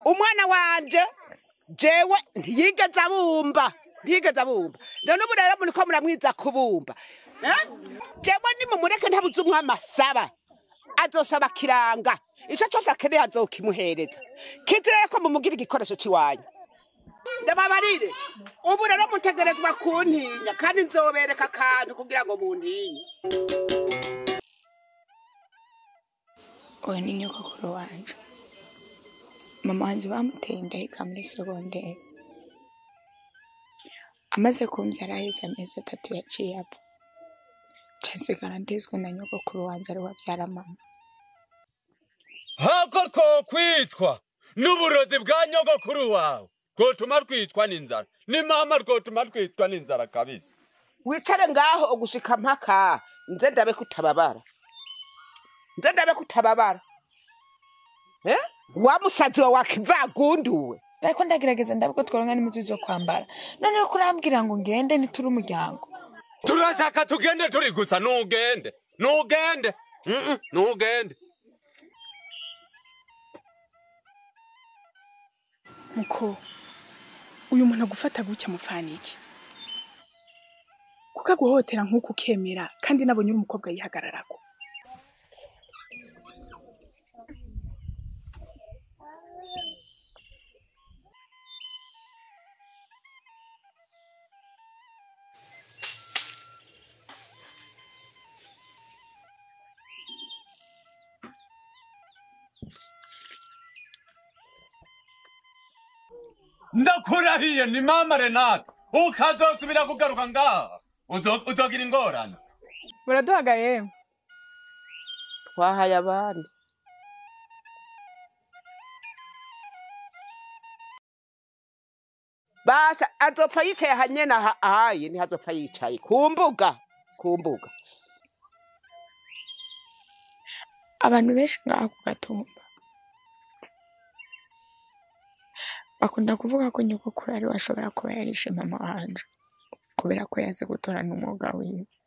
umwana wanje jewe ntiyigeze abumba none ubu rero muri ko muramwiza kubumba jewe nimumureke ntabuze umwami asaba azosaba kiranga ico cyose akeneye azokimuhereza kizirere ko mumugira igikoresho ciwanyu ndababarire ubu rero mutegerezwa kuntinya kandi nzobereka akantu kugira ngo muntinye. Oya ni nyogokuru wanje. Mama wanje bamuteye inda yiga muri segonderi. Amaze kumvyara aheze amezi 3 yaciye apfa. Cansigara ndizwe na nyogokuru wanje ari wavyara mama. Hako ko kwitwa n'uburozi bwa nyogokuru wawe gotuma twitwa n'inzara ni mama rwotuma twitwa n'inzara kabisa. Wicare ngaho ugushika mpaka nze ndabe kutababara wa musazi wa wakivagunduwe ariko ndagerageza ndabwo tworonka n'impuzu zo kwambara none kurambwira ngo ngende nituri umuryango turashaka tugende turi gusa nugende muko uyu muntu agufata gutya mufaniki kuko aguhotera nk'uko ukemera kandi nabonye uri umukobwa yihagararako. Ndakurahiye ni mama Renata ukazosubira kugaruka ngaha uzogira ingorane. Buraduhagaye twahaye abandi basha azopfa yicaye hanyena ahaye ntihazopfa yicaye ku mbuga abantu benshi ngaho ku gatumba bakunda kuvuga ko nyogokuru ari washobora kuba yarishe mama wanje kubera ko yaze gutora n'umwuga wiwe.